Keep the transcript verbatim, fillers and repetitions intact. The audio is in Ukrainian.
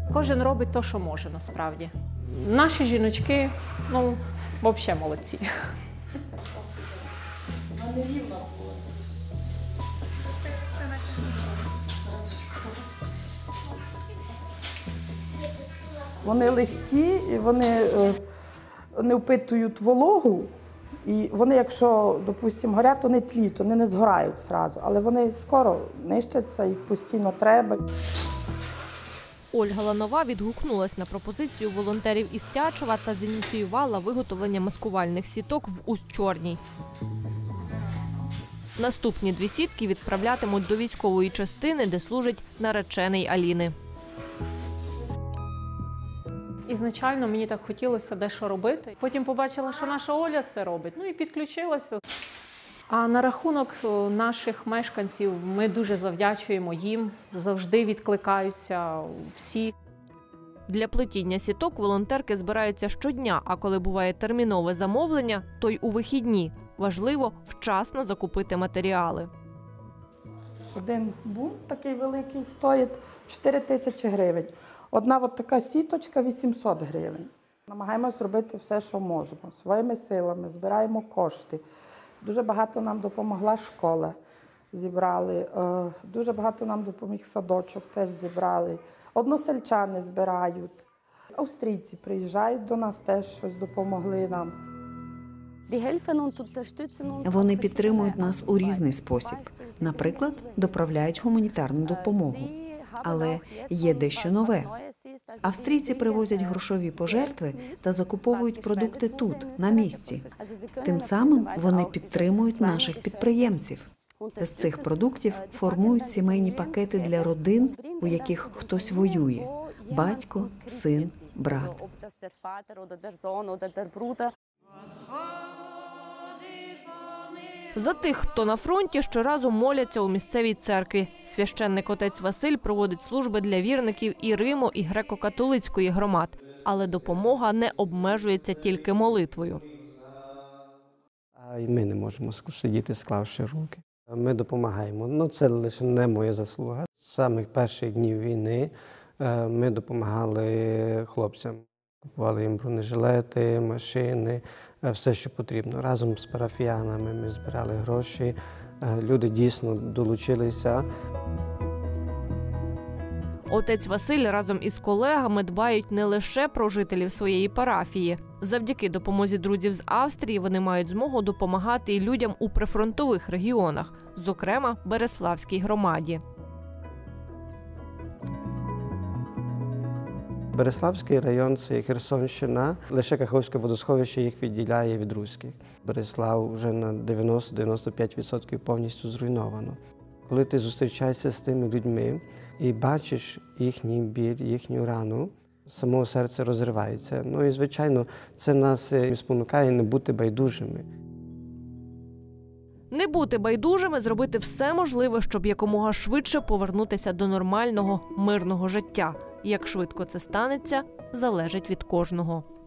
Кожен робить те, що може, насправді. Наші жіночки, ну, взагалі молодці. Вони рівно були. Вони легкі і вони не впитують вологу. І вони, якщо, допустимо, горять, вони тліють, вони не згорають одразу. Але вони скоро нищаться, їх постійно треба. Ольга Ланова відгукнулась на пропозицію волонтерів із Тячева та зініціювала виготовлення маскувальних сіток в Усть-Чорній. Наступні дві сітки відправлятимуть до військової частини, де служить наречений Аліни. Ізначально мені так хотілося дещо робити. Потім побачила, що наша Оля це робить, ну і підключилася. А на рахунок наших мешканців ми дуже завдячуємо їм, завжди відкликаються всі. Для плетіння сіток волонтерки збираються щодня, а коли буває термінове замовлення, то й у вихідні. Важливо вчасно закупити матеріали. Один бунт такий великий стоїть чотири тисячі гривень. Одна от така сіточка – вісімсот гривень. Намагаємося зробити все, що можемо. Своїми силами збираємо кошти. Дуже багато нам допомогла школа, зібрали. Дуже багато нам допоміг садочок, теж зібрали. Односельчани збирають. Австрійці приїжджають до нас, теж щось допомогли нам. Вони підтримують нас у різний спосіб. Наприклад, доправляють гуманітарну допомогу. Але є дещо нове. Австрійці привозять грошові пожертви та закуповують продукти тут, на місці. Тим самим вони підтримують наших підприємців. З цих продуктів формують сімейні пакети для родин, у яких хтось воює – батько, син, брат. За тих, хто на фронті, щоразу моляться у місцевій церкві. Священник отець Василь проводить служби для вірників і Риму, і греко-католицької громад. Але допомога не обмежується тільки молитвою. І ми не можемо сидіти, склавши руки. Ми допомагаємо. Ну, це лише не моя заслуга. З самих перших днів війни ми допомагали хлопцям. Купували їм бронежилети, машини, все, що потрібно. Разом з парафіянами ми збирали гроші, люди дійсно долучилися. Отець Василь разом із колегами дбають не лише про жителів своєї парафії. Завдяки допомозі друзів з Австрії вони мають змогу допомагати і людям у прифронтових регіонах, зокрема Береславській громаді. Береславський район – це Херсонщина. Лише Каховське водосховище їх відділяє від руських. Береслав вже на дев'яносто - дев'яносто п'ять відсотків повністю зруйновано. Коли ти зустрічаєшся з тими людьми і бачиш їхній біль, їхню рану, само серце розривається. Ну і, звичайно, це нас спонукає не бути байдужими. Не бути байдужими, зробити все можливе, щоб якомога швидше повернутися до нормального, мирного життя. Як швидко це станеться, залежить від кожного.